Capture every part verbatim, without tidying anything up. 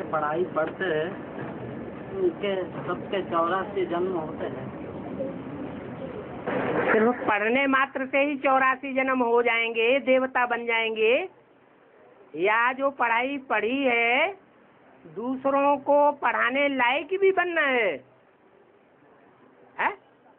पढ़ाई पढ़ते हैं उनके सबके चौरासी जन्म होते हैं। सिर्फ पढ़ने मात्र से ही चौरासी जन्म हो जाएंगे, देवता बन जाएंगे? या जो पढ़ाई पढ़ी है दूसरों को पढ़ाने लायक भी बनना है, है?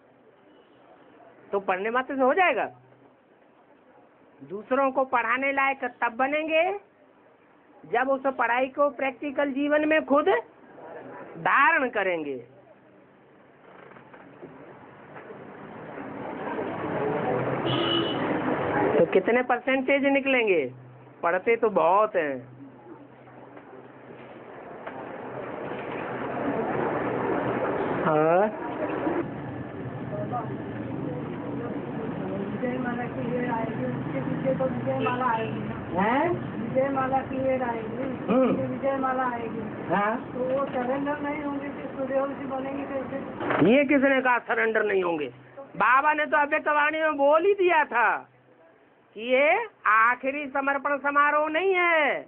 तो पढ़ने मात्र से हो जाएगा? दूसरों को पढ़ाने लायक तब बनेंगे जब उस पढ़ाई को प्रैक्टिकल जीवन में खुद धारण करेंगे। तो कितने परसेंटेज निकलेंगे? पढ़ते तो बहुत हैं। हाँ, विजय माला की वेर आएगी, उसके पीछे तो विजय माला आएगी ना। हैं? विजय माला की वेर आएगी, उसके विजय माला आएगी। हाँ, तो वो सरेंडर नहीं होंगे कि सूर्यवंशी बनेंगे कैसे? ये किसने कहा सरेंडर नहीं होंगे? बाबा ने तो अव्यक्तवाणी में बोल ही दिया था कि ये आखिरी समर्पण समारोह नहीं है,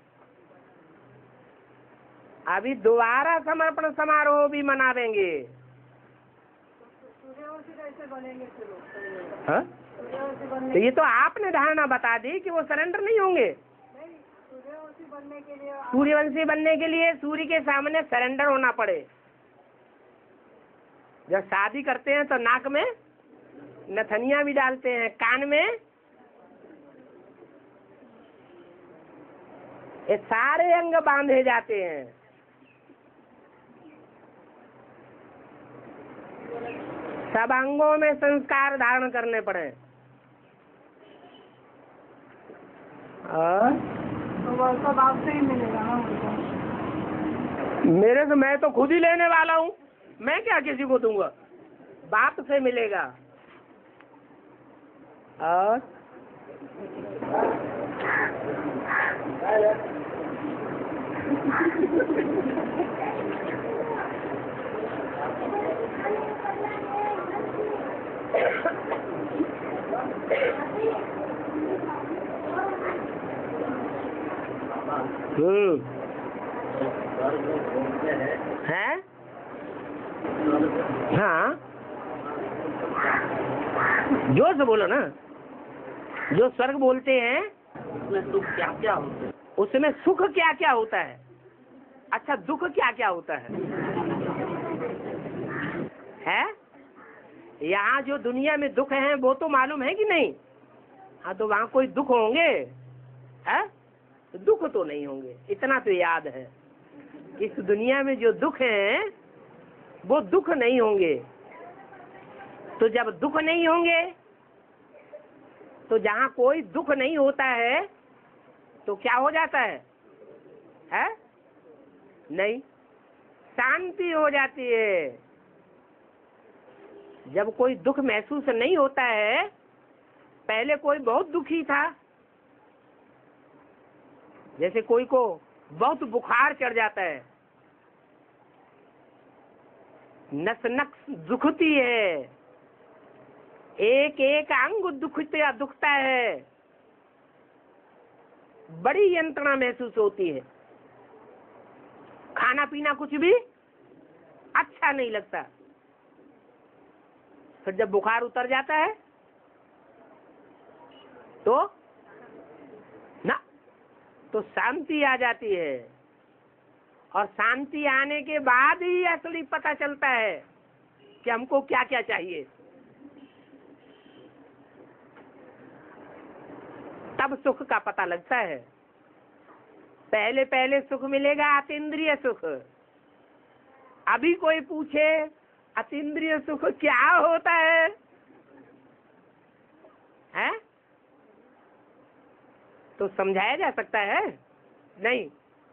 अभी दोबारा समर्पण समारोह भी मनावेंगे। सूर्यवंशी कैसे बनेंगे फिर वो? हाँ? सूर्यवंशी तो बनने ये तो आपने धारणा बता दी कि वो सरेंडर नहीं होंगे। नहीं, सूर्यवंशी बनने के लिए सूर्यवंशी बनने के लिए सूर्य के सामने सरेंडर होना पड़े। जब शादी करते हैं तो नाक में नथनिया भी डालते हैं, कान में, ये सारे अंग बांधे जाते हैं। सब अंगों में संस्कार धारण करने पड़े। और तो वो सब आपसे ही मिलेगा ना उनको? मेरे से मैं तो खुद ही लेने वाला हूँ, मैं क्या किसी को दूंगा? बाप से मिलेगा। और हम्म है, हाँ, जोर से बोलो ना। जो स्वर्ग बोलते हैं उसमें सुख क्या क्या होते हैं? उसमें सुख क्या क्या होता है? अच्छा, दुख क्या क्या होता है? है? यहाँ जो दुनिया में दुख है वो तो मालूम है कि नहीं? हाँ, तो वहाँ कोई दुख होंगे? है? दुख तो नहीं होंगे, इतना तो याद है। इस दुनिया में जो दुख है वो दुख नहीं होंगे। तो जब दुख नहीं होंगे तो जहाँ कोई दुख नहीं होता है तो क्या हो जाता है? है? नहीं, शांति हो जाती है। जब कोई दुख महसूस नहीं होता है, पहले कोई बहुत दुखी था, जैसे कोई को बहुत बुखार चढ़ जाता है, नस नस दुखती है, एक एक अंग दुखता दुखता है, बड़ी यंत्रणा महसूस होती है, खाना पीना कुछ भी अच्छा नहीं लगता। फिर जब बुखार उतर जाता है तो ना, तो शांति आ जाती है। और शांति आने के बाद ही असली पता चलता है कि हमको क्या क्या चाहिए। तब सुख का पता लगता है। पहले पहले सुख मिलेगा अतीन्द्रिय सुख। अभी कोई पूछे अतीन्द्रिय सुख क्या होता है, है? तो समझाया जा सकता है? नहीं।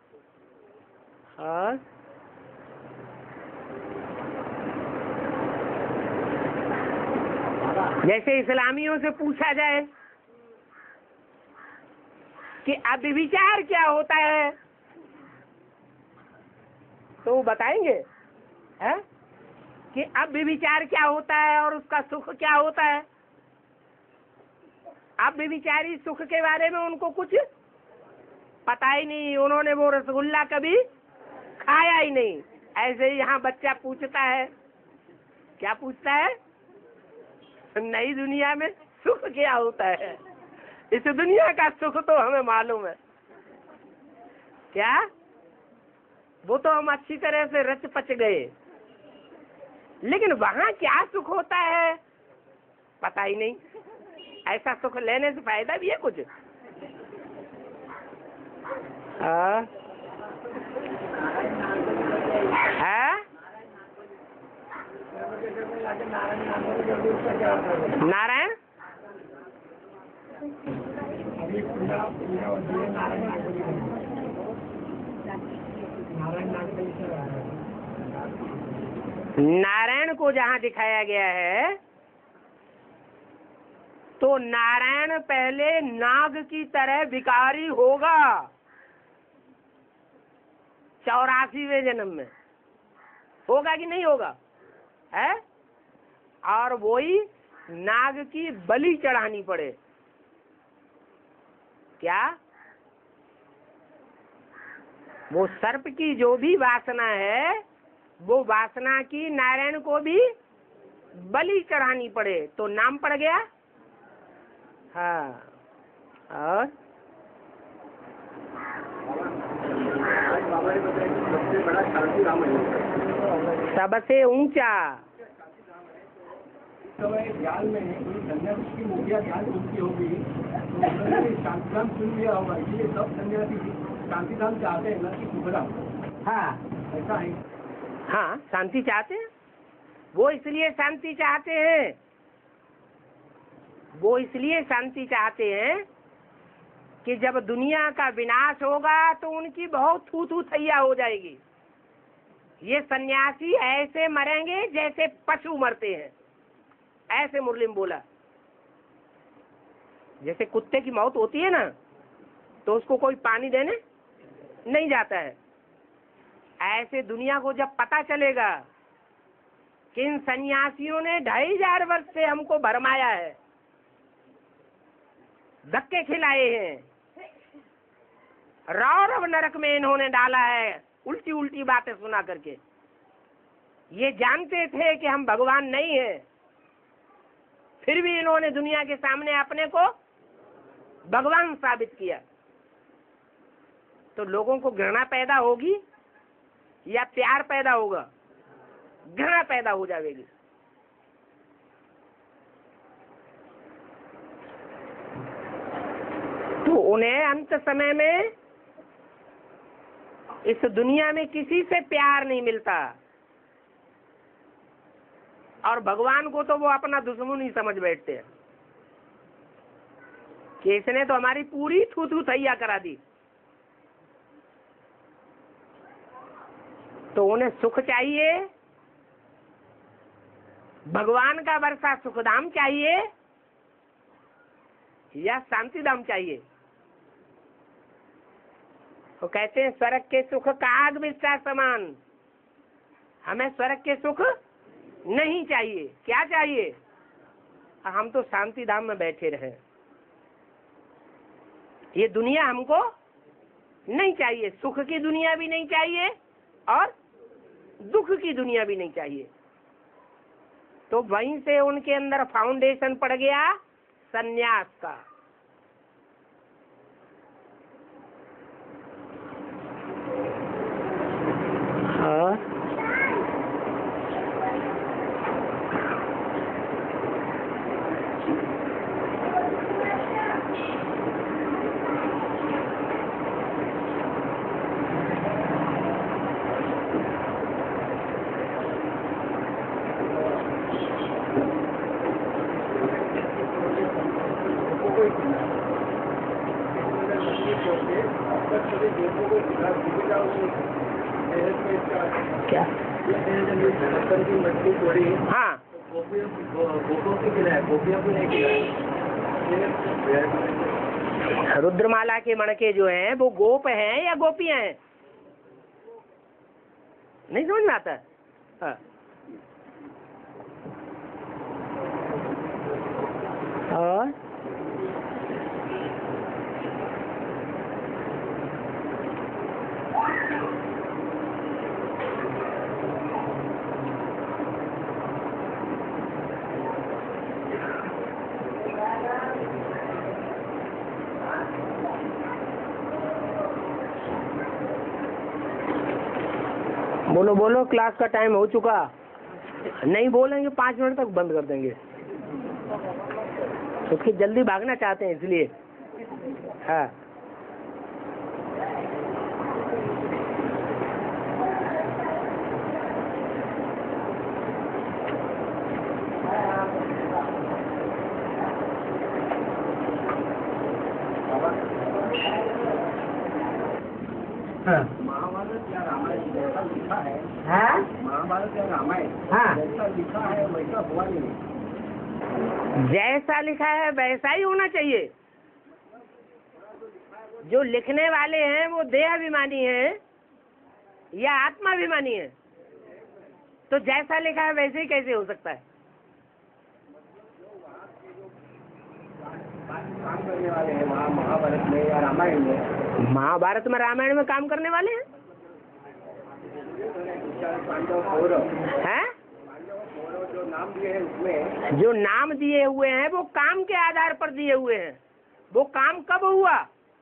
और जैसे इस्लामियों से पूछा जाए कि अभिविचार क्या होता है, तो वो बताएंगे है कि अभिविचार क्या होता है और उसका सुख क्या होता है। अभिविचारी सुख के बारे में उनको कुछ पता ही नहीं। उन्होंने वो रसगुल्ला कभी खाया ही नहीं। ऐसे ही यहाँ बच्चा पूछता है, क्या पूछता है? नई दुनिया में सुख क्या होता है? इस दुनिया का सुख तो हमें मालूम है। क्या? वो तो हम अच्छी तरह से रच पच गए, लेकिन वहां क्या सुख होता है पता ही नहीं। ऐसा सुख लेने से फायदा भी है कुछ? हाँ? है? नारायण नारायण को जहाँ दिखाया गया है, तो नारायण पहले नाग की तरह विकारी होगा चौरासीवें जन्म में। होगा कि नहीं होगा? है? और वही नाग की बलि चढ़ानी पड़े। क्या? वो सर्प की जो भी वासना है, वो वासना की नारायण को भी बलि चढ़ानी पड़े, तो नाम पड़ गया। हाँ। और सबसे ऊंचा ज्ञान में सन्यासी की मुखिया ज्ञान उनकी होगी, तो उन्होंने शांतिधाम सुन लिया होगा। ये सब सन्यासी शांतिधाम चाहते हैं ना कि सुखधाम। हाँ, ऐसा है। हाँ, शांति चाहते हैं। वो इसलिए शांति चाहते हैं वो इसलिए शांति चाहते हैं कि जब दुनिया का विनाश होगा तो उनकी बहुत थू थू थैया हो जाएगी। ये सन्यासी ऐसे मरेंगे जैसे पशु मरते हैं। ऐसे मुरली में बोला, जैसे कुत्ते की मौत होती है ना, तो उसको कोई पानी देने नहीं जाता है। ऐसे दुनिया को जब पता चलेगा कि इन सन्यासियों ने ढाई हजार वर्ष से हमको भरमाया है, धक्के खिलाए हैं, रौरव नरक में इन्होंने डाला है, उल्टी उल्टी बातें सुना करके। ये जानते थे कि हम भगवान नहीं है, फिर भी इन्होंने दुनिया के सामने अपने को भगवान साबित किया। तो लोगों को घृणा पैदा होगी या प्यार पैदा होगा? घृणा पैदा हो जाएगी। तो उन्हें अंत समय में इस दुनिया में किसी से प्यार नहीं मिलता, और भगवान को तो वो अपना दुश्मन ही समझ बैठते हैं कि इसने तो हमारी पूरी थू थू थैया करा दी। तो उन्हें सुख चाहिए, भगवान का वर्षा सुखधाम चाहिए या शांतिधाम चाहिए? तो कहते हैं स्वर्ग के सुख काग विस्तार समान। हमें स्वर्ग के सुख नहीं चाहिए। क्या चाहिए? हम तो शांति धाम में बैठे रहे। ये दुनिया हमको नहीं चाहिए। सुख की दुनिया भी नहीं चाहिए और दुख की दुनिया भी नहीं चाहिए। तो वहीं से उनके अंदर फाउंडेशन पड़ गया सन्यास का। हाँ, क्या? हाँ, रुद्रमाला के मणके जो हैं वो गोप हैं या गोपियां हैं? नहीं समझ में आता। हाँ, और बोलो बोलो, क्लास का टाइम हो चुका। नहीं बोलेंगे पाँच मिनट तक बंद कर देंगे। उसकी जल्दी भागना चाहते हैं इसलिए। हाँ महाभारत या रामायण जैसा लिखा है, हाँ महाभारत या रामायण हाँ जैसा लिखा है वैसा हुआ नहीं। जैसा लिखा है वैसा ही होना चाहिए। जो लिखने वाले हैं वो देहाभिमानी हैं या आत्माभिमानी हैं, तो जैसा लिखा है वैसे ही कैसे हो सकता है? काम करने वाले हैं वहाँ महाभारत में या रामायण में। महाभारत में रामायण में काम करने वाले हैं पांडव कौरव हैं? कौरव जो नाम दिए हैं उसमें जो नाम दिए हुए हैं वो काम के आधार पर दिए हुए हैं। वो काम कब हुआ?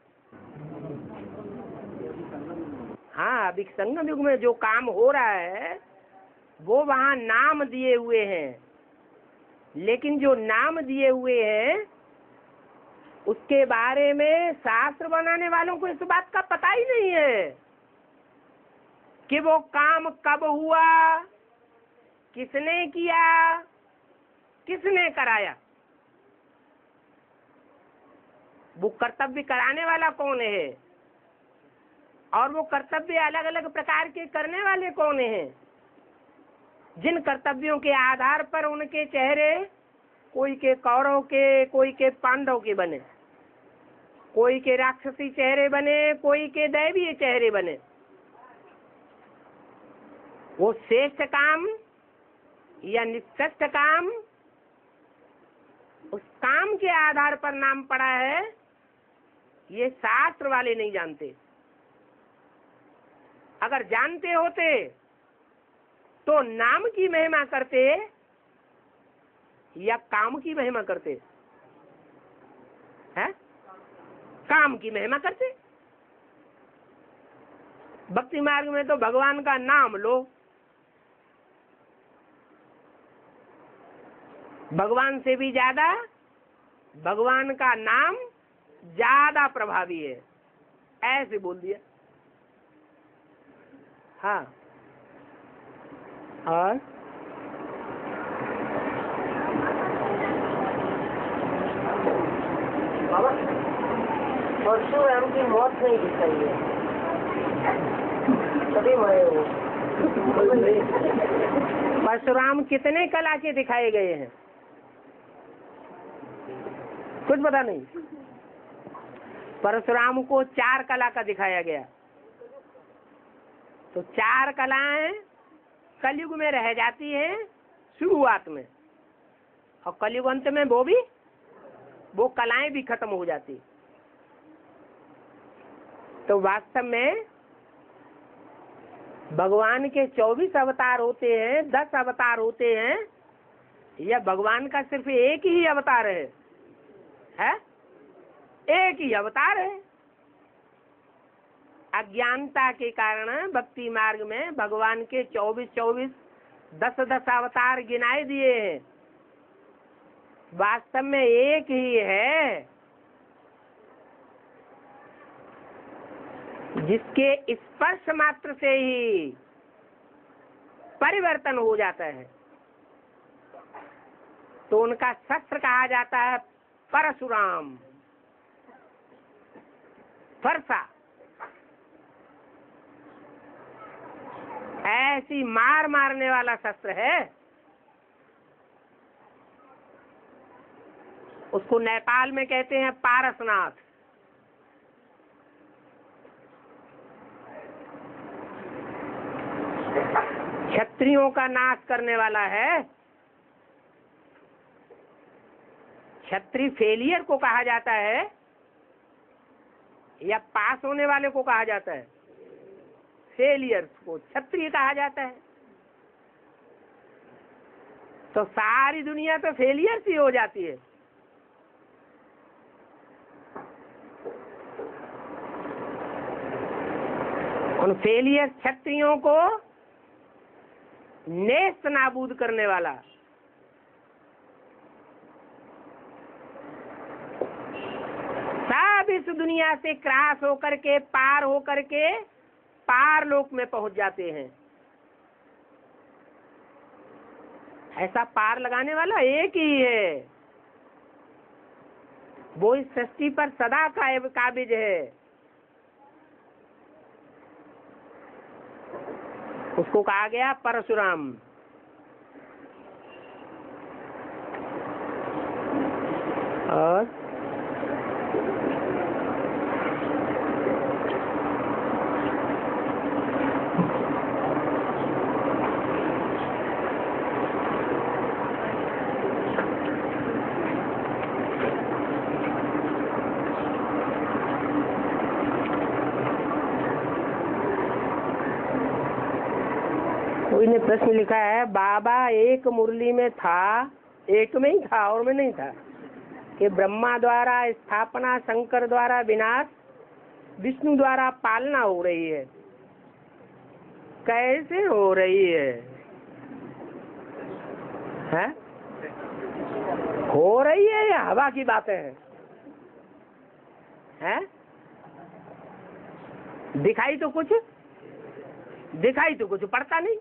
हाँ, अभी संगम युग में जो काम हो रहा है वो वहाँ नाम दिए हुए हैं, लेकिन जो नाम दिए हुए हैं उसके बारे में शास्त्र बनाने वालों को इस बात का पता ही नहीं है कि वो काम कब हुआ, किसने किया, किसने कराया, वो कर्तव्य कराने वाला कौन है और वो कर्तव्य अलग अलग प्रकार के करने वाले कौन हैं। जिन कर्तव्यों के आधार पर उनके चेहरे कोई के कौरव के, कोई के पांडव के बने, कोई के राक्षसी चेहरे बने, कोई के दैवीय चेहरे बने, वो श्रेष्ठ काम या निकृष्ट काम, उस काम के आधार पर नाम पड़ा है, ये शास्त्र वाले नहीं जानते। अगर जानते होते तो नाम की महिमा करते या काम की महिमा करते हैं? काम की महिमा करते। भक्ति मार्ग में तो भगवान का नाम लो, भगवान से भी ज्यादा भगवान का नाम ज्यादा प्रभावी है, ऐसे बोल दिया। हाँ, और बाबा परशुराम की मौत नहीं दिखाई है, कभी मरे हो। परशुराम कितने कला के दिखाए गए हैं? कुछ पता नहीं। परशुराम को चार कला का दिखाया गया, तो चार कलाएं कलयुग में रह जाती हैं शुरुआत में, और कलयुग अंत में वो भी वो कलाएं भी खत्म हो जाती। तो वास्तव में भगवान के चौबीस अवतार होते हैं, दस अवतार होते हैं, या भगवान का सिर्फ एक ही अवतार है? है एक ही अवतार है। अज्ञानता के कारण भक्ति मार्ग में भगवान के चौबीस चौबीस दस दस अवतार गिनाए दिए हैं, वास्तव में एक ही है, जिसके स्पर्श मात्र से ही परिवर्तन हो जाता है। तो उनका शस्त्र कहा जाता है परशुराम, फरसा। ऐसी मार मारने वाला शस्त्र है, उसको नेपाल में कहते हैं पारसनाथ। क्षत्रियों का नाश करने वाला है। क्षत्रिय फेलियर को कहा जाता है या पास होने वाले को कहा जाता है? फेलियर को क्षत्रिय कहा जाता है। तो सारी दुनिया तो फेलियर सी हो जाती है। उन फेलियर क्षत्रियों को नेस्त नाबूद करने वाला। सब इस दुनिया से क्रॉस होकर के, पार होकर के पार लोक में पहुंच जाते हैं। ऐसा पार लगाने वाला एक ही है, वो इस सृष्टि पर सदा काबिज है। उसको कहा गया परशुराम। और कोई ने प्रश्न लिखा है, बाबा एक मुरली में था, एक में ही था और में नहीं था, कि ब्रह्मा द्वारा स्थापना, शंकर द्वारा विनाश, विष्णु द्वारा पालना हो रही है। कैसे हो रही है? हैं? हो रही है या हवा की बातें हैं? हैं? दिखाई तो कुछ दिखाई तो कुछ पड़ता नहीं।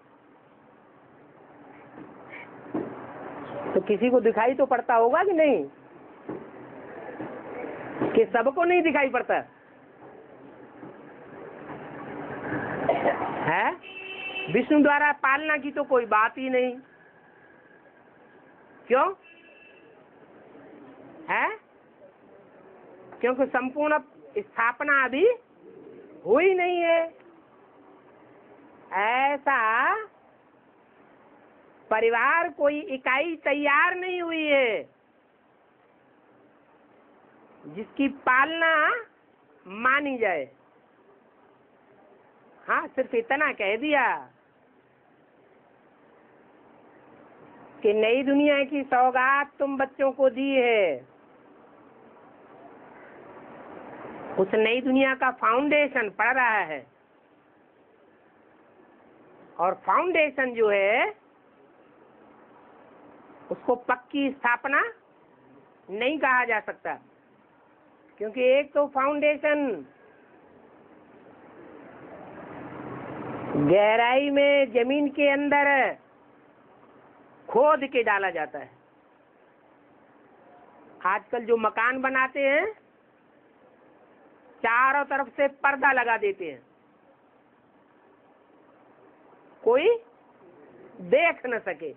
तो किसी को दिखाई तो पड़ता होगा कि नहीं? कि सबको नहीं दिखाई पड़ता है? विष्णु द्वारा पालना की तो कोई बात ही नहीं। क्यों है? क्योंकि संपूर्ण स्थापना अभी हुई नहीं है। ऐसा परिवार, कोई इकाई तैयार नहीं हुई है जिसकी पालना मानी जाए। हाँ, सिर्फ इतना कह दिया कि नई दुनिया की सौगात तुम बच्चों को दी है। उस नई दुनिया का फाउंडेशन पड़ रहा है, और फाउंडेशन जो है उसको पक्की स्थापना नहीं कहा जा सकता, क्योंकि एक तो फाउंडेशन गहराई में जमीन के अंदर खोद के डाला जाता है। आजकल जो मकान बनाते हैं चारों तरफ से पर्दा लगा देते हैं, कोई देख न सके।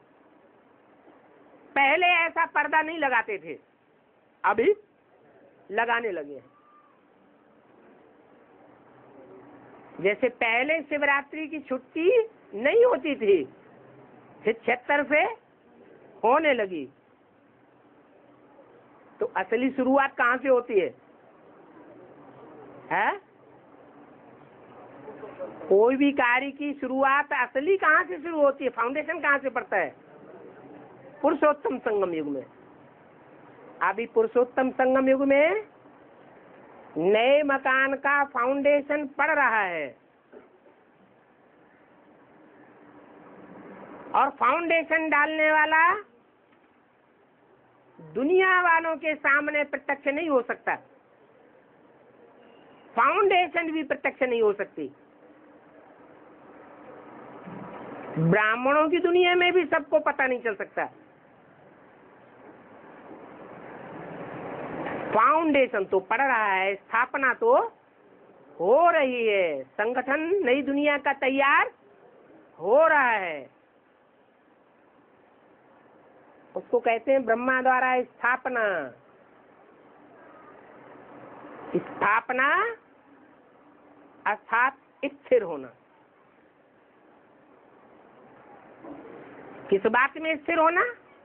पहले ऐसा पर्दा नहीं लगाते थे, अभी लगाने लगे हैं। जैसे पहले शिवरात्रि की छुट्टी नहीं होती थी, फिर छिहत्तर से होने लगी। तो असली शुरुआत कहाँ से होती है? है? कोई भी कार्य की शुरुआत असली कहाँ से शुरू होती है? फाउंडेशन कहाँ से पड़ता है? पुरुषोत्तम संगम युग में। अभी पुरुषोत्तम संगम युग में नए मकान का फाउंडेशन पड़ रहा है, और फाउंडेशन डालने वाला दुनिया वालों के सामने प्रत्यक्ष नहीं हो सकता, फाउंडेशन भी प्रत्यक्ष नहीं हो सकती। ब्राह्मणों की दुनिया में भी सबको पता नहीं चल सकता। फाउंडेशन तो पड़ रहा है, स्थापना तो हो रही है, संगठन नई दुनिया का तैयार हो रहा है। उसको कहते हैं ब्रह्मा द्वारा स्थापना। स्थापना अर्थात स्थिर होना। किस बात में स्थिर होना?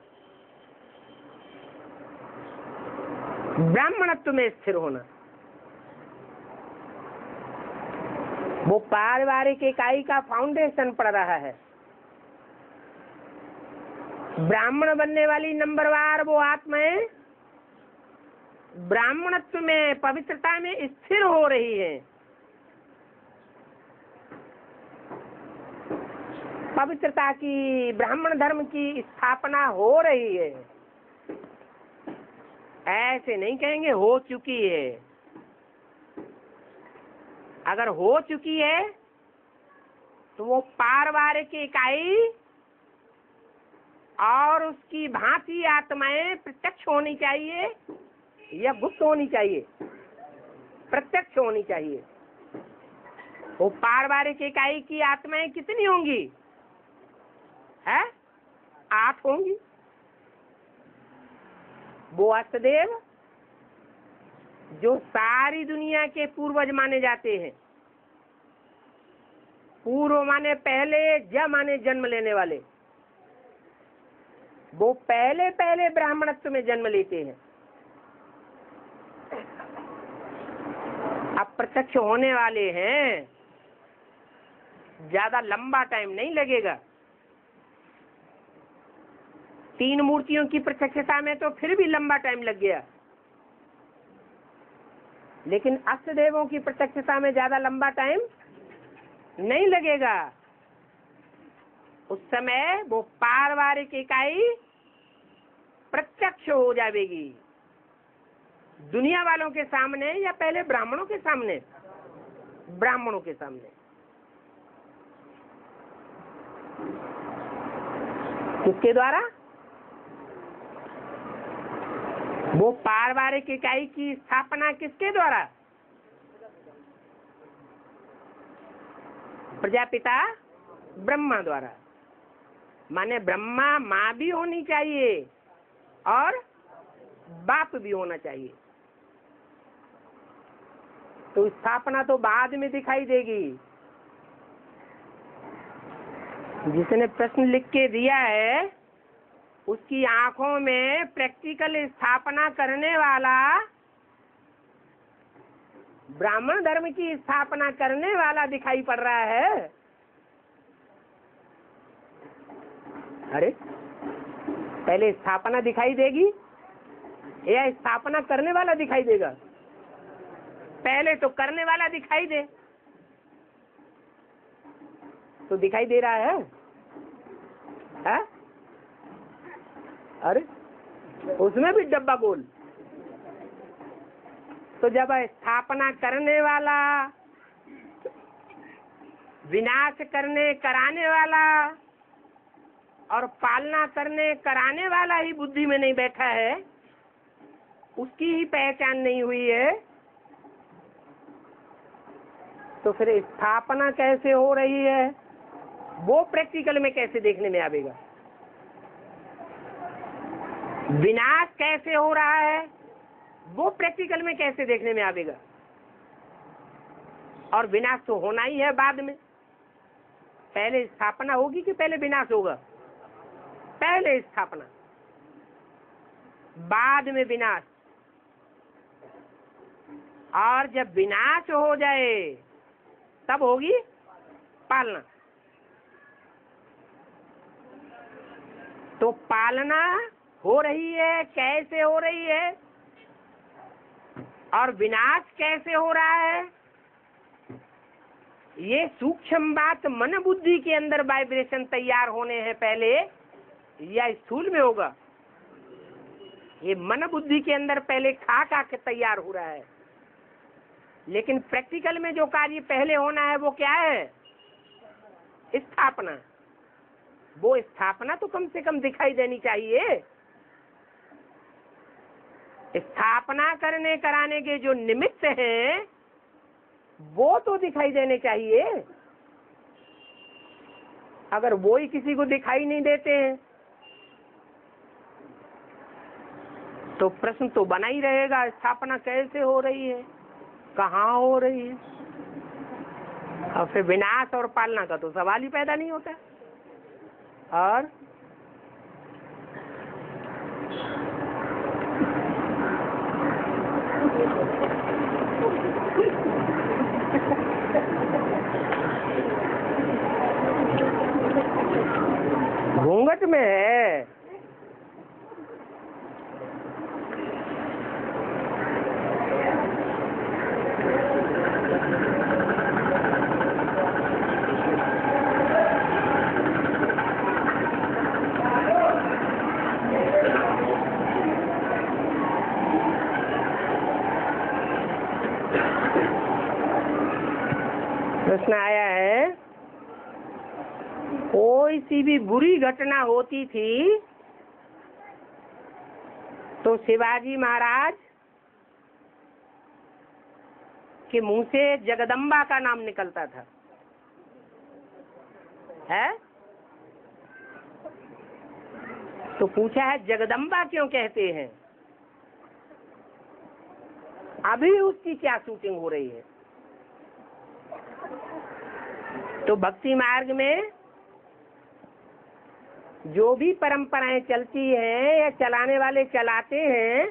ब्राह्मणत्व में स्थिर होना। वो पारिवारिक इकाई का फाउंडेशन पड़ रहा है। ब्राह्मण बनने वाली नंबरवार वो आत्माएं ब्राह्मणत्व में, पवित्रता में स्थिर हो रही है। पवित्रता की, ब्राह्मण धर्म की स्थापना हो रही है। ऐसे नहीं कहेंगे हो चुकी है। अगर हो चुकी है तो वो पारिवारिक इकाई और उसकी भांति आत्माएं प्रत्यक्ष होनी चाहिए या गुप्त होनी चाहिए? प्रत्यक्ष होनी चाहिए। वो पारिवारिक इकाई की आत्माएं कितनी होंगी? है आठ होंगी। वो अष्टदेव जो सारी दुनिया के पूर्वज माने जाते हैं, पूर्व माने पहले, ज माने जन्म लेने वाले, वो पहले पहले ब्राह्मणत्व में जन्म लेते हैं। अब प्रत्यक्ष होने वाले हैं, ज्यादा लंबा टाइम नहीं लगेगा। तीन मूर्तियों की प्रत्यक्षता में तो फिर भी लंबा टाइम लग गया, लेकिन अष्टदेवों की प्रत्यक्षता में ज्यादा लंबा टाइम नहीं लगेगा। उस समय वो पारिवारिक इकाई प्रत्यक्ष हो जाएगी दुनिया वालों के सामने, या पहले ब्राह्मणों के सामने? ब्राह्मणों के सामने। किसके द्वारा? वो पारिवारिक इकाई की स्थापना किसके द्वारा? प्रजापिता ब्रह्मा द्वारा। माने ब्रह्मा माँ भी होनी चाहिए और बाप भी होना चाहिए। तो स्थापना तो बाद में दिखाई देगी। जिसने प्रश्न लिख के दिया है उसकी आंखों में प्रैक्टिकल स्थापना करने वाला, ब्राह्मण धर्म की स्थापना करने वाला दिखाई पड़ रहा है। अरे पहले स्थापना दिखाई देगी या स्थापना करने वाला दिखाई देगा? पहले तो करने वाला दिखाई दे, तो दिखाई दे रहा है, है? अरे उसमें भी डब्बा गोल। तो जब स्थापना करने वाला, विनाश करने कराने वाला और पालना करने कराने वाला ही बुद्धि में नहीं बैठा है, उसकी ही पहचान नहीं हुई है, तो फिर स्थापना कैसे हो रही है वो प्रैक्टिकल में कैसे देखने में आवेगा? विनाश कैसे हो रहा है वो प्रैक्टिकल में कैसे देखने में आवेगा? और विनाश तो होना ही है बाद में। पहले स्थापना होगी कि पहले विनाश होगा? पहले स्थापना, बाद में विनाश। और जब विनाश हो जाए तब होगी पालना। तो पालना हो रही है, कैसे हो रही है, और विनाश कैसे हो रहा है, ये सूक्ष्म बात मन बुद्धि के अंदर वाइब्रेशन तैयार होने हैं पहले, या स्थूल में होगा? ये मन बुद्धि के अंदर पहले खा खा के तैयार हो रहा है। लेकिन प्रैक्टिकल में जो कार्य पहले होना है वो क्या है? स्थापना। वो स्थापना तो कम से कम दिखाई देनी चाहिए। स्थापना करने कराने के जो निमित्त हैं वो तो दिखाई देने चाहिए। अगर वो ही किसी को दिखाई नहीं देते हैं तो प्रश्न तो बना ही रहेगा, स्थापना कैसे हो रही है, कहाँ हो रही है? और फिर विनाश और पालना का तो सवाल ही पैदा नहीं होता। और घूंघट में है। कोई सी भी बुरी घटना होती थी तो शिवाजी महाराज के मुंह से जगदम्बा का नाम निकलता था, है? तो पूछा है जगदम्बा क्यों कहते हैं? अभी उसकी क्या शूटिंग हो रही है? तो भक्ति मार्ग में जो भी परंपराएं चलती हैं या चलाने वाले चलाते हैं,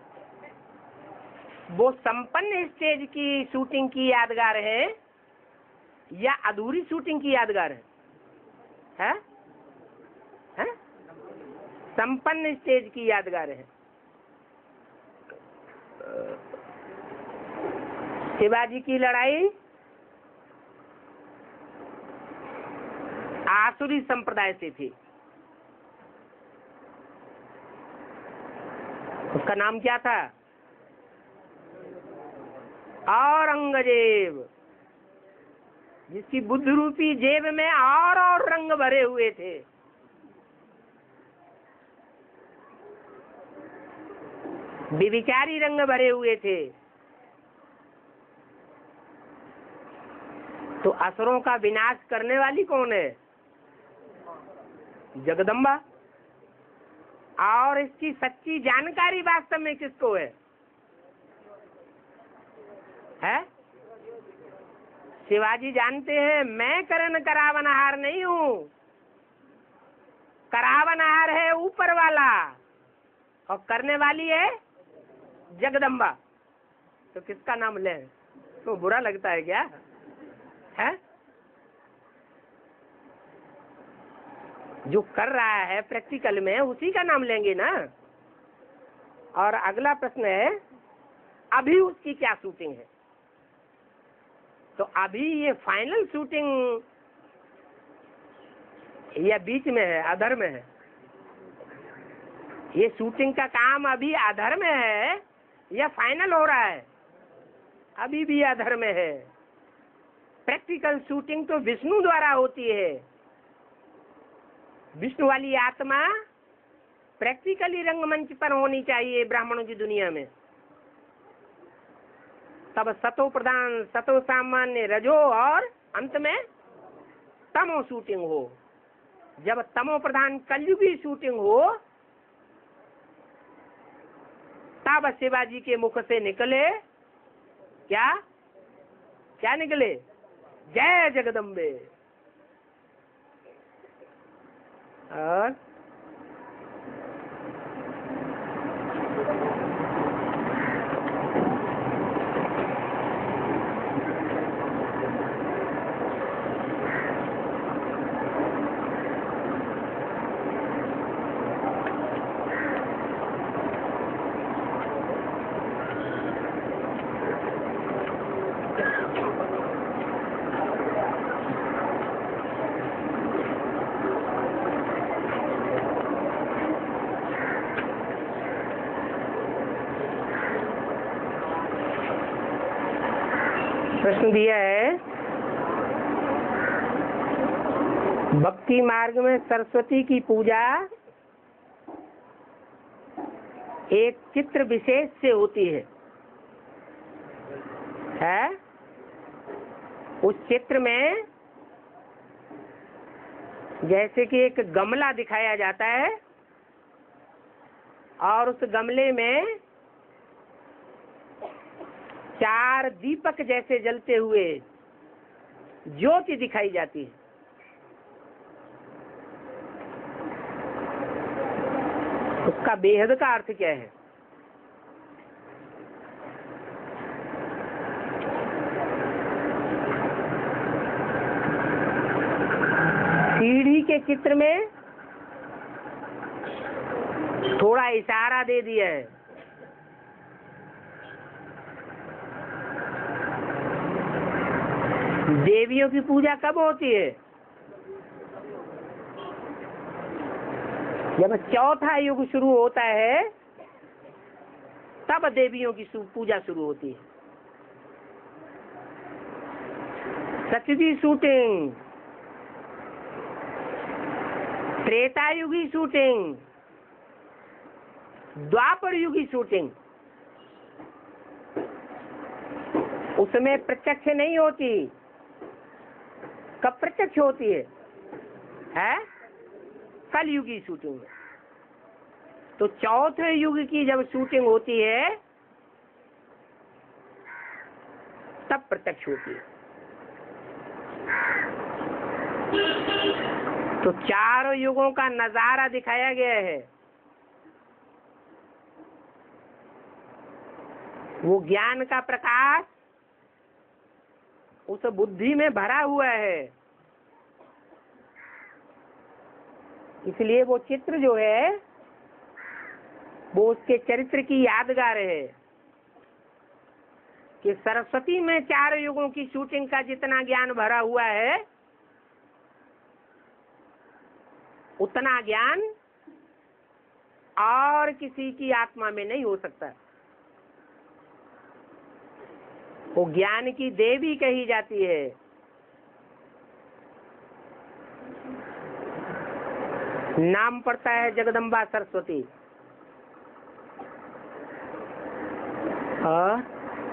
वो संपन्न स्टेज की शूटिंग की यादगार है या अधूरी शूटिंग की यादगार है? है? है? संपन्न स्टेज की यादगार है। शिवाजी की लड़ाई आसुरी संप्रदाय से थी। उसका नाम क्या था? औरंगजेब, जिसकी बुद्ध रूपी जेब में और और रंग भरे हुए थे। विविचारी रंग भरे हुए थे। तो असुरों का विनाश करने वाली कौन है? जगदम्बा। और इसकी सच्ची जानकारी वास्तव में किसको है? है? शिवाजी जानते हैं मैं करण करावनहार नहीं हूँ, करावनहार है ऊपर वाला और करने वाली है जगदम्बा। तो किसका नाम ले? तो बुरा लगता है क्या? है? जो कर रहा है प्रैक्टिकल में उसी का नाम लेंगे ना। और अगला प्रश्न है अभी उसकी क्या शूटिंग है? तो अभी ये फाइनल शूटिंग या बीच में है, अधर में है? ये शूटिंग का काम अभी अधर में है या फाइनल हो रहा है? अभी भी अधर में है। प्रैक्टिकल शूटिंग तो विष्णु द्वारा होती है। विष्णु वाली आत्मा प्रैक्टिकली रंगमंच पर होनी चाहिए ब्राह्मणों की दुनिया में। तब सतो प्रधान, सतो सामान्य, रजो और अंत में तमो शूटिंग हो। जब तमो प्रधान कलयुगी शूटिंग हो तब शिवाजी के मुख से निकले क्या? क्या निकले? जय जगदम्बे। और प्रश्न दिया है भक्ति मार्ग में सरस्वती की पूजा एक चित्र विशेष से होती है, है? उस चित्र में जैसे कि एक गमला दिखाया जाता है और उस गमले में चार दीपक जैसे जलते हुए ज्योति दिखाई जाती है। उसका बेहद का अर्थ क्या है? सीढ़ी के चित्र में थोड़ा इशारा दे दिया है। देवियों की पूजा कब होती है? जब चौथा युग शुरू होता है तब देवियों की पूजा शुरू होती है। सचदी शूटिंग त्रेता युगी शूटिंग, द्वापर युगी शूटिंग, उसमें प्रत्यक्ष नहीं होती। कब प्रत्यक्ष होती है? है कलयुगी शूटिंग में। तो चौथे युग की जब शूटिंग होती है तब प्रत्यक्ष होती है। तो चारों युगों का नजारा दिखाया गया है। वो ज्ञान का प्रकाश उस बुद्धि में भरा हुआ है, इसलिए वो चित्र जो है वो उसके चरित्र की यादगार है कि सरस्वती में चार युगों की शूटिंग का जितना ज्ञान भरा हुआ है उतना ज्ञान और किसी की आत्मा में नहीं हो सकता। वो ज्ञान की देवी कही जाती है। नाम पड़ता है जगदम्बा सरस्वती। हाँ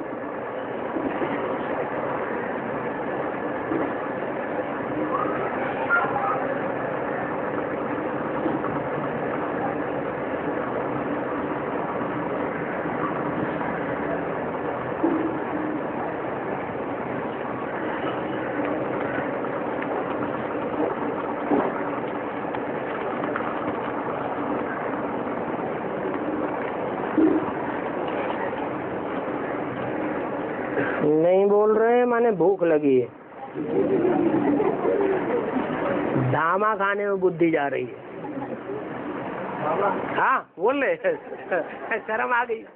नहीं बोल रहे हैं, माने भूख लगी है। दामा खाने में बुद्धि जा रही है। हाँ बोल रहे शर्म आ गई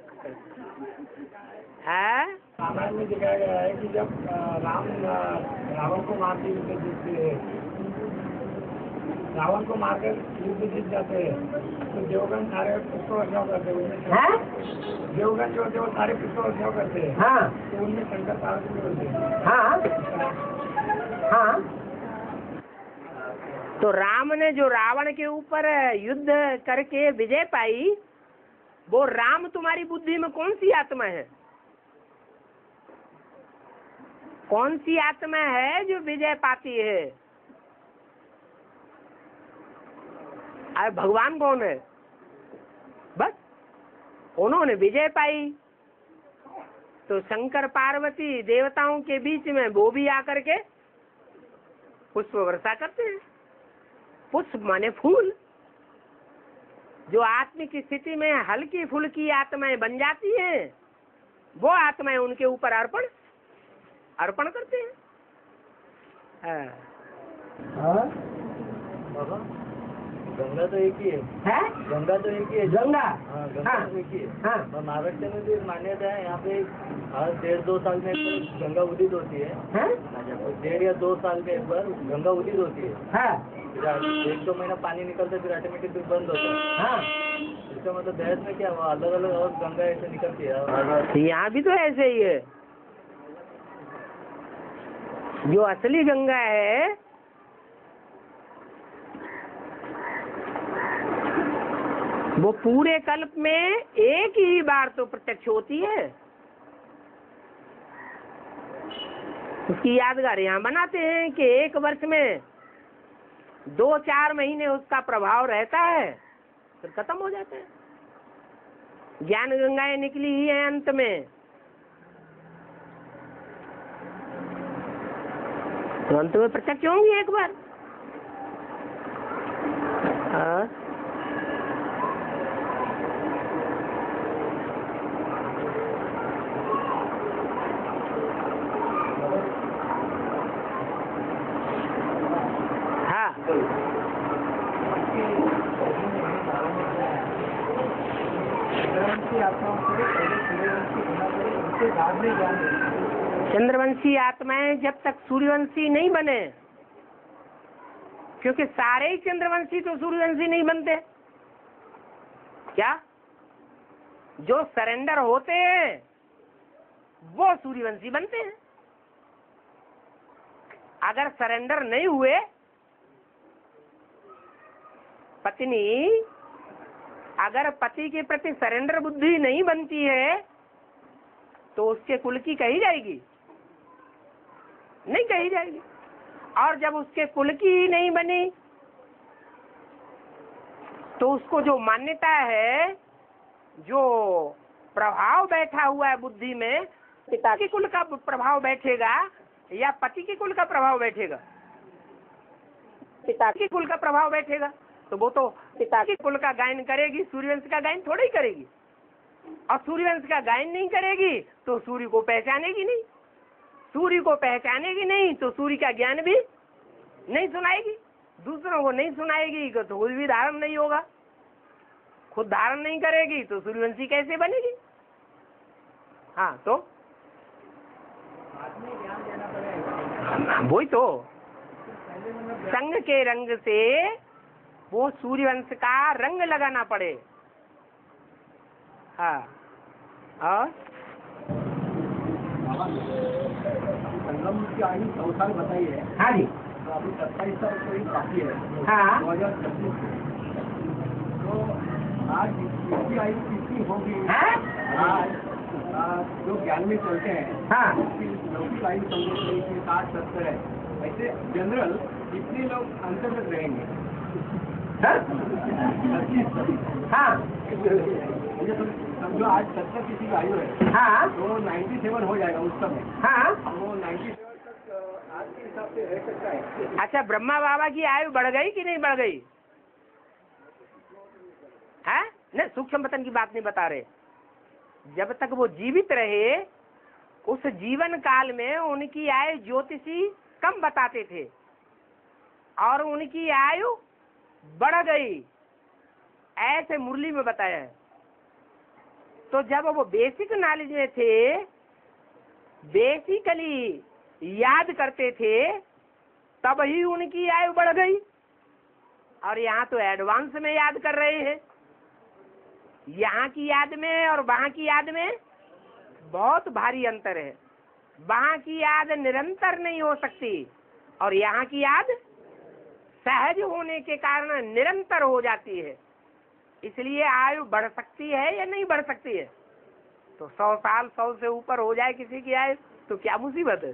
है। रामायण में दिखाया गया है कि जब राम रावण को मारते युद्ध जीतते हैं, रावण को मारकर युद्ध जीत जाते हैं तो देवगन सारे पुष्प वर्षाव करते हैं। देवगन जो होते हैं वो सारे पुष्प वर्षाव करते हैं। हाँ। तो उनमें शंकर पार्वती होते हैं। हाँ हाँ। तो राम ने जो रावण के ऊपर युद्ध करके विजय पाई, वो राम तुम्हारी बुद्धि में कौन सी आत्मा है? कौन सी आत्मा है जो विजय पाती है? अरे भगवान कौन है? बस उन्होंने विजय पाई। तो शंकर पार्वती देवताओं के बीच में वो भी आकर के पुष्प वर्षा करते हैं। पुष्प माने फूल। जो आत्मिक स्थिति में हल्की फुल्की आत्माएं बन जाती हैं, वो आत्माएं उनके ऊपर अर्पण अर्पण करते हैं। हाँ? बाबा गंगा तो एक ही है, है? गंगा तो एक ही है। गंगा हाँ गंगा हाँ। तो एक ही है। हाँ। और महाराष्ट्र में भी मान्यता है, यहाँ पे हर डेढ़ दो साल में एक बार गंगा उदित होती है। हाँ? डेढ़ या दो साल में एक बार गंगा उदित होती है। हाँ। फिर एक दो महीना पानी निकलता है, फिर ऑटोमेटिक फिर बंद होता है। हाँ। इसका मतलब देश में क्या हुआ, अलग अलग और गंगा ऐसे निकलती है। यहाँ भी तो ऐसे ही है। जो असली गंगा है वो पूरे कल्प में एक ही बार तो प्रत्यक्ष होती है। उसकी यादगार यहाँ बनाते हैं कि एक वर्ष में दो चार महीने उसका प्रभाव रहता है, फिर खत्म हो जाता है। ज्ञान गंगाएं निकली ही है अंत में, तो अंत में प्रत्यक्ष होंगी एक बार। हाँ चंद्रवंशी आत्माएं जब तक सूर्यवंशी नहीं बने, क्योंकि सारे ही चंद्रवंशी तो सूर्यवंशी नहीं बनते। क्या? जो सरेंडर होते हैं वो सूर्यवंशी बनते हैं। अगर सरेंडर नहीं हुए पत्नी अगर पति के प्रति सरेंडर बुद्धि नहीं बनती है तो उसके कुल की कही जाएगी? नहीं कही जाएगी। और जब उसके कुल की ही नहीं बनी तो उसको जो मान्यता है, जो प्रभाव बैठा हुआ है बुद्धि में, पिता के कुल का प्रभाव बैठेगा या पति के कुल का प्रभाव बैठेगा? पिता के कुल का प्रभाव बैठेगा। तो वो तो पिता के कुल का गायन करेगी, सूर्यवंश का गायन थोड़ी ही करेगी। और सूर्यवंश का गायन नहीं करेगी तो सूर्य को पहचानेगी नहीं, सूर्य को पहचानेगी नहीं तो सूर्य का ज्ञान भी नहीं सुनाएगी, दूसरों को नहीं सुनाएगी तो खुद भी धारण नहीं होगा। खुद धारण नहीं करेगी तो सूर्यवंशी कैसे बनेगी? हाँ, तो वही तो संग के रंग से वो सूर्यवंश का रंग लगाना पड़े। हाँ, और संगम की आयु सौ साल बताई है। हाँ जी, तो अभी सत्ताईस साल कोई बाकी है। हाँ, दो हजार छब्बीस तो आज इसकी आयु कितनी होगी? हाँ? आज आज जो ज्ञान में चलते हैं, हाँ, उसकी लौकिक आयु समझो कि साठ सत्तर है। ऐसे जनरल कितने लोग अंतर तक रहेंगे? हाँ, हाँ, मुझे तो समझो आज सत्तर किसी की आयु है, हाँ, तो नाइन्टी सेवन हो जाएगा उस समय। हाँ। वो नाइन्टी सेवन तक आज के हिसाब से रह सकता है। अच्छा, ब्रह्मा बाबा की आयु बढ़ गई कि नहीं बढ़ गई? है नहीं, सूक्ष्म पतन की बात नहीं बता रहे। जब तक वो जीवित रहे उस जीवन काल में उनकी आयु ज्योतिषी कम बताते थे और उनकी आयु बढ़ गई, ऐसे मुरली में बताया है। तो जब वो बेसिक नॉलेज में थे, बेसिकली याद करते थे, तब ही उनकी आयु बढ़ गई। और यहाँ तो एडवांस में याद कर रहे हैं। यहाँ की याद में और वहाँ की याद में बहुत भारी अंतर है। वहाँ की याद निरंतर नहीं हो सकती और यहाँ की याद सहज होने के कारण निरंतर हो जाती है। इसलिए आयु बढ़ सकती है या नहीं बढ़ सकती है? तो सौ साल सौ से ऊपर हो जाए किसी की आयु तो क्या मुसीबत है?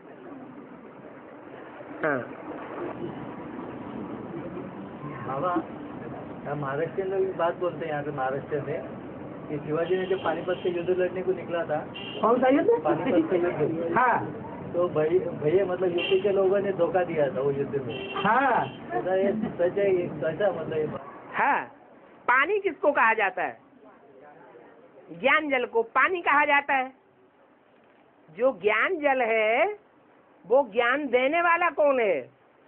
हाँ। बाबा, महाराष्ट्र में भी बात बोलते हैं यहाँ पे महाराष्ट्र में कि शिवाजी ने जब पानीपत से युद्ध लड़ने को निकला था। कौन सा युद्ध? पानीपत से युद्ध। हाँ, तो भाई भैया मतलब यूपी के लोगों ने धोखा दिया था वो युद्ध में। हाँ, ऐसा ये सच है, ये कैसा मतलब ये बात? हाँ। पानी किसको कहा जाता है? ज्ञान जल को पानी कहा जाता है। जो ज्ञान जल है वो ज्ञान देने वाला कौन है?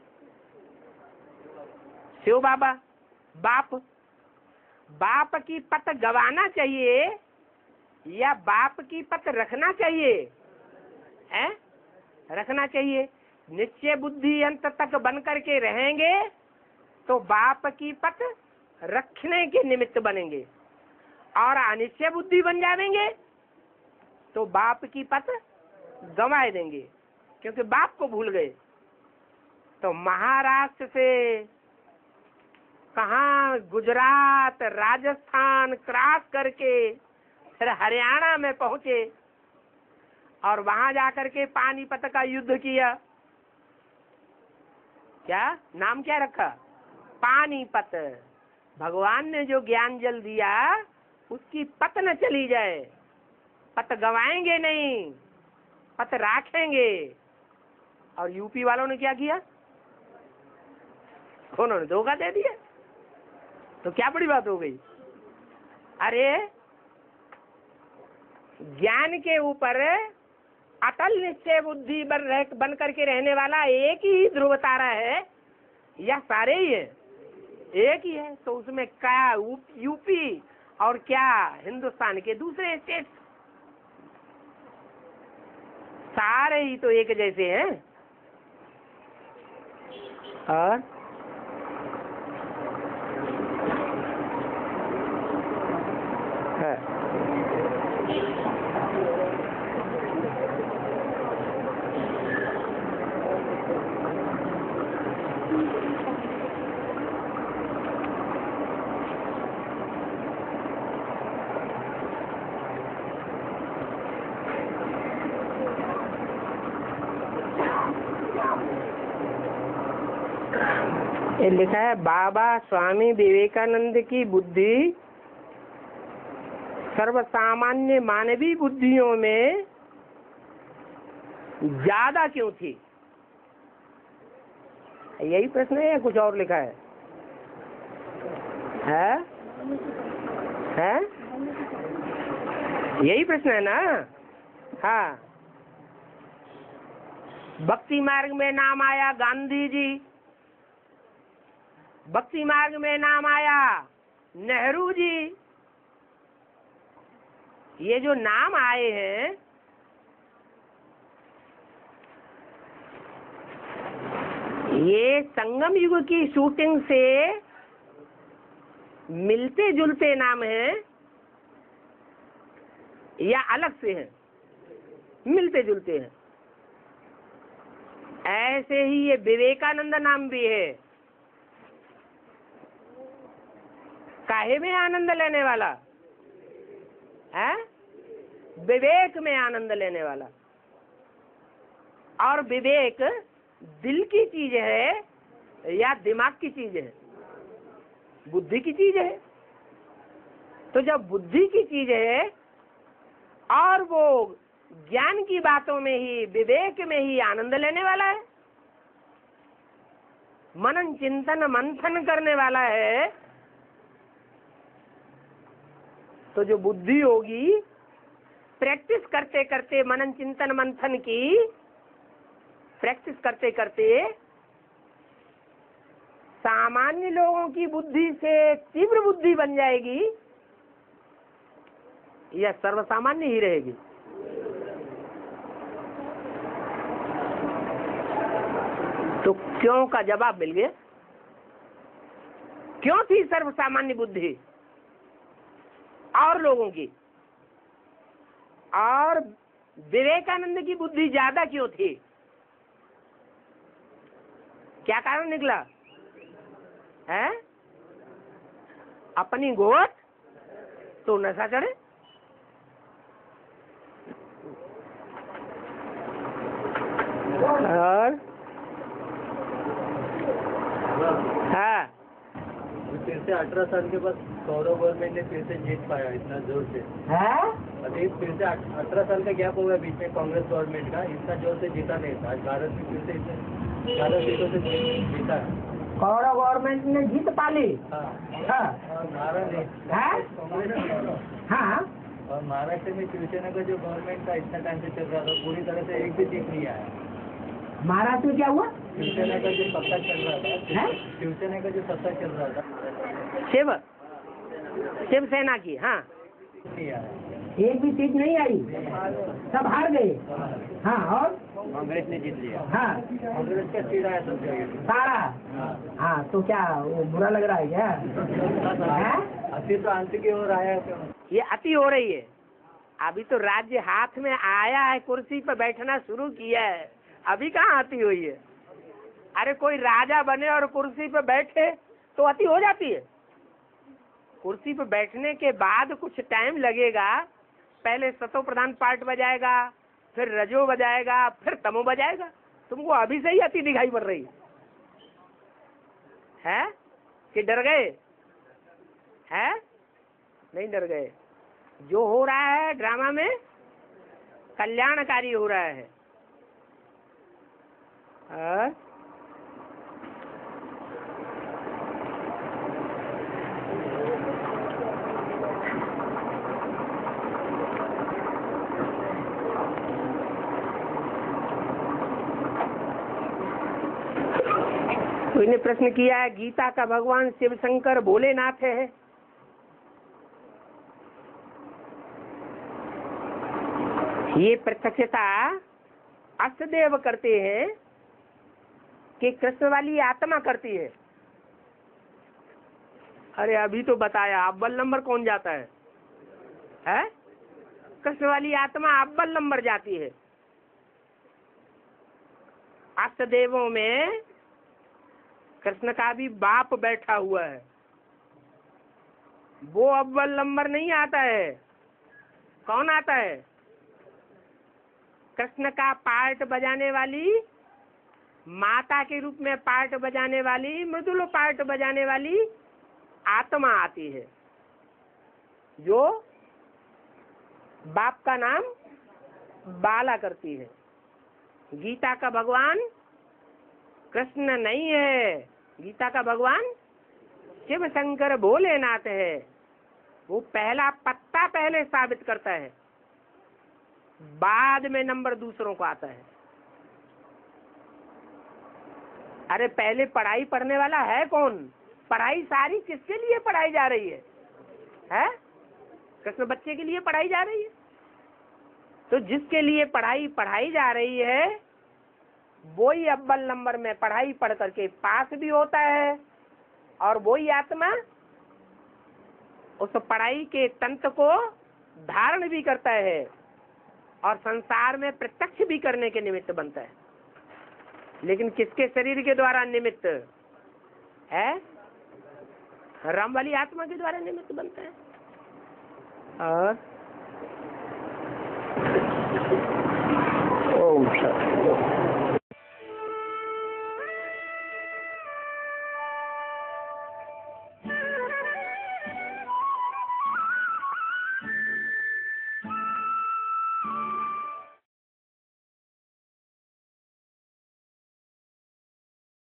शिव बाबा, बाप। बाप की पत गवाना चाहिए या बाप की पत रखना चाहिए? है? रखना चाहिए। निश्चय बुद्धि अंत तक बन करके रहेंगे तो बाप की पत रखने के निमित्त बनेंगे, और अनिश्चय बुद्धि बन जाएंगे तो बाप की पत गंवाए देंगे, क्योंकि बाप को भूल गए। तो महाराष्ट्र से कहाँ गुजरात, राजस्थान क्रॉस करके फिर हरियाणा में पहुंचे और वहां जाकर के पानीपत का युद्ध किया। क्या नाम क्या रखा? पानीपत। भगवान ने जो ज्ञान जल दिया उसकी पत न चली जाए। पत गवाएंगे नहीं, पत राखेंगे। और यूपी वालों ने क्या किया? उन्होंने धोखा दे दिया। तो क्या बड़ी बात हो गई? अरे ज्ञान के ऊपर अटल निश्चय बुद्धि बन रह बन करके रहने वाला एक ही ध्रुव तारा है या सारे ही है? एक ही है। तो उसमें क्या यूपी और क्या हिंदुस्तान के दूसरे स्टेट, सारे ही तो एक जैसे हैं। और है। ये लिखा है बाबा स्वामी विवेकानंद की बुद्धि सर्वसामान्य मानवीय बुद्धियों में ज्यादा क्यों थी? यही प्रश्न है या कुछ और लिखा है? है? है? यही प्रश्न है ना? हाँ। भक्ति मार्ग में नाम आया गांधी जी, भक्ति मार्ग में नाम आया नेहरू जी। ये जो नाम आए हैं ये संगम युग की शूटिंग से मिलते जुलते नाम हैं या अलग से हैं? मिलते जुलते हैं। ऐसे ही ये विवेकानंद नाम भी है, काहे में आनंद लेने वाला है? विवेक में आनंद लेने वाला। और विवेक दिल की चीज है या दिमाग की चीज है? बुद्धि की चीज है। तो जब बुद्धि की चीज है और वो ज्ञान की बातों में ही, विवेक में ही आनंद लेने वाला है, मनन चिंतन मंथन करने वाला है, तो जो बुद्धि होगी प्रैक्टिस करते करते, मनन चिंतन मंथन की प्रैक्टिस करते करते सामान्य लोगों की बुद्धि से तीव्र बुद्धि बन जाएगी या सर्वसामान्य ही रहेगी? तो क्यों का जवाब मिल गया। क्यों थी सर्वसामान्य बुद्धि और लोगों की, और विवेकानंद की बुद्धि ज्यादा क्यों थी? क्या कारण निकला है? अपनी गोद तो नशा चढ़े। और हाँ, फिर से अठारह साल के बाद गौरव गवर्नमेंट ने फिर से जीत पाया इतना जोर से। है? अभी फिर से अठारह साल का गैप हो गया बीच में कांग्रेस गवर्नमेंट का, इतना जोर से जीता नहीं था। आज भारत में फिर से इतने ज्यादा सीटों से जीता है। गौरव गवर्नमेंट ने जीत पाली। हाँ, हाँ, और महाराष्ट्र है? कांग्रेस हाँ, और महाराष्ट्र में शिवसेना का जो गवर्नमेंट था इतना टाइम से चल रहा था, पूरी तरह से एक भी सीट नहीं आया। महाराष्ट्र में क्या हुआ? शिवसेना का जो सत्ता चल रहा था, है? शिवसेना का जो सत्ता चल रहा था, शिव शिवसेना की, हाँ, नहीं आया। एक भी सीट नहीं आई, सब हार गए। हाँ, और कांग्रेस ने जीत लिया। हाँ, कांग्रेस का सीट आया सब जगह। सारा। हाँ, हाँ, तो क्या वो बुरा लग रहा है क्या? है? अति तो अंत की ओर आया क्यों? ये अति हो रही है। अभी तो राज्य हाथ में आया है, कुर्सी पर बैठना शुरू किया है, अभी कहाँ अति हुई है? अरे कोई राजा बने और कुर्सी पर बैठे तो अति हो जाती है। कुर्सी पर बैठने के बाद कुछ टाइम लगेगा, पहले सतो प्रधान पार्ट बजाएगा, फिर रजो बजाएगा, फिर तमो बजाएगा। तुमको अभी से ही अति दिखाई पड़ रही है कि डर गए? है? नहीं डर गए। जो हो रहा है ड्रामा में कल्याणकारी हो रहा है। आ? कोई ने प्रश्न किया है, गीता का भगवान शिव शंकर भोलेनाथ है। ये प्रत्यक्षता अष्टदेव करते हैं कि कृष्ण वाली आत्मा करती है। अरे अभी तो बताया, अव्वल नंबर कौन जाता है? है? कृष्ण वाली आत्मा अव्वल नंबर जाती है। अष्टदेवों में कृष्ण का भी बाप बैठा हुआ है, वो अव्वल नंबर नहीं आता है। कौन आता है? कृष्ण का पार्ट बजाने वाली माता के रूप में पार्ट बजाने वाली, मृदुल पार्ट बजाने वाली आत्मा आती है, जो बाप का नाम बाला करती है। गीता का भगवान कृष्ण नहीं है, गीता का भगवान शिव शंकर भोलेनाथ है। वो पहला पत्ता पहले साबित करता है, बाद में नंबर दूसरों को आता है। अरे पहले पढ़ाई पढ़ने वाला है कौन? पढ़ाई सारी किसके लिए पढ़ाई जा रही है? है कृष्ण बच्चे के लिए पढ़ाई जा रही है। तो जिसके लिए पढ़ाई पढ़ाई जा रही है वही अव्वल नंबर में पढ़ाई पढ़ करके पास भी होता है, और वही आत्मा उस पढ़ाई के तंत्र को धारण भी करता है और संसार में प्रत्यक्ष भी करने के निमित्त बनता है। लेकिन किसके शरीर के द्वारा निमित्त है? राम वाली आत्मा के द्वारा निमित्त बनता है। और ओम शांति।